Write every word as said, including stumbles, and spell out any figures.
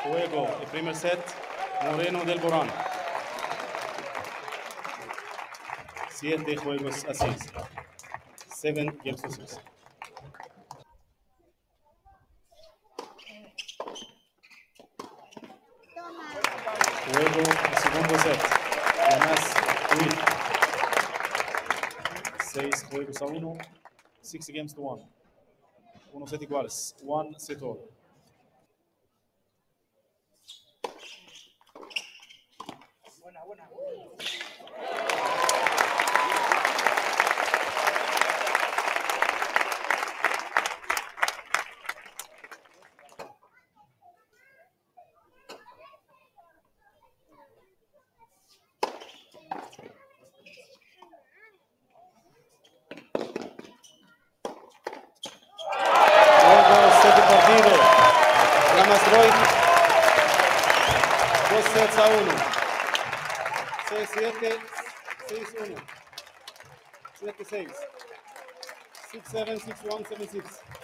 Juego, el primer set, Moreno de Alboran. Siete juegos a seis. Seven games to six. Juego, el segundo set, Llamas Ruiz. Seis juegos a uno. Six games to one. Uno set iguales. One set all. Buena, buena. Partido. Llamas Ruiz. Dos sets a uno. seis siete. seis uno. siete seis. six seven. six one. seven six.